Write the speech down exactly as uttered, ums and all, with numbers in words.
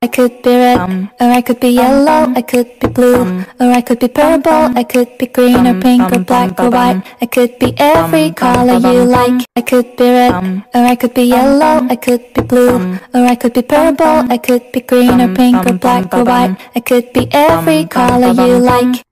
I could be red, or I could be yellow, I could be blue, or I could be purple, I could be green or pink or black or white. I could be every color you like. I could be red, or I could be yellow, I could be blue, or I could be purple, I could be green or pink or black or white. I could be every color you like.